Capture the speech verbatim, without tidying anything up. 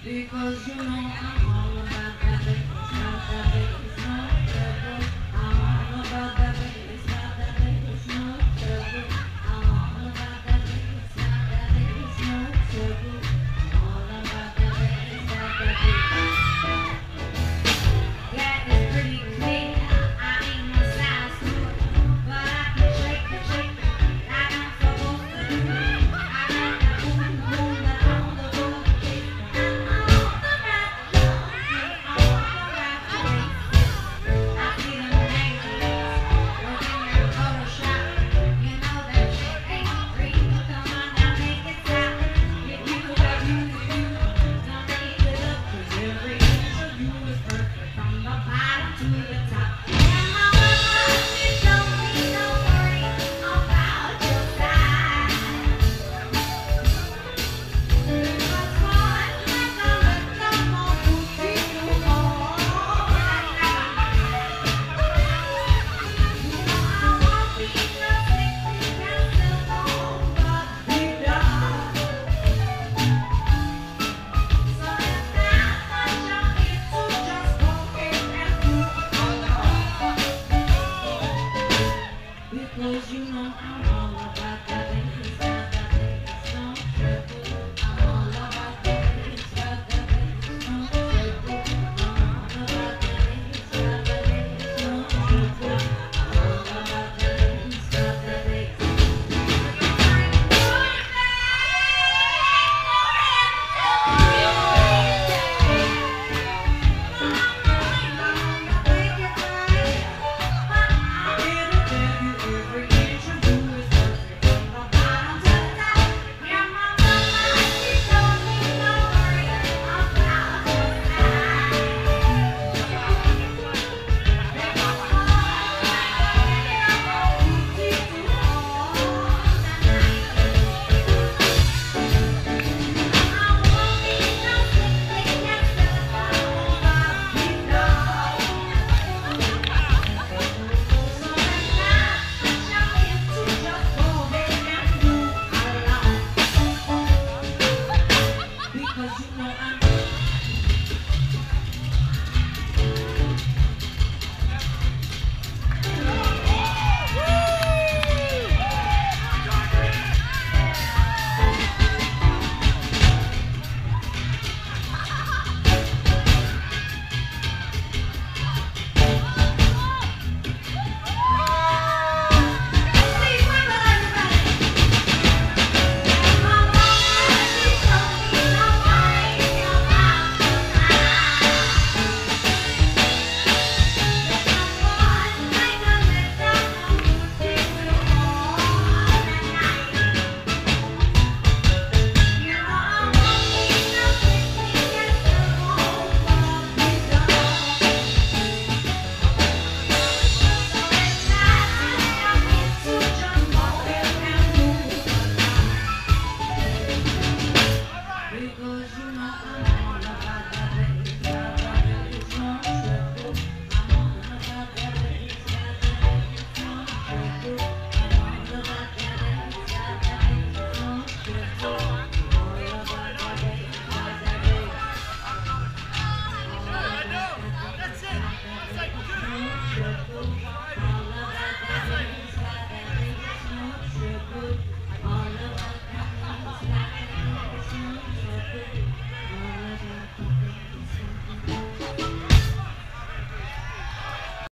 Because you know I'm all about that bass, about that bass, no trouble. I'm all about that bass, about that bass, no trouble. I'm all about that bass, about that bass, no trouble. I'm all about that bass, about that bass. Yeah, it's pretty clear. I ain't no size two, but I can shake it, shake it like I'm supposed to do. I got that boom, boom, that on the road. Because you know I'm all about that bass, about that bass, no trouble. I'm all about that bass, about that bass, no trouble. I'm all about that bass, about that bass, no trouble. I'm all about that bass, about that bass. Because you know I'm because you know I'm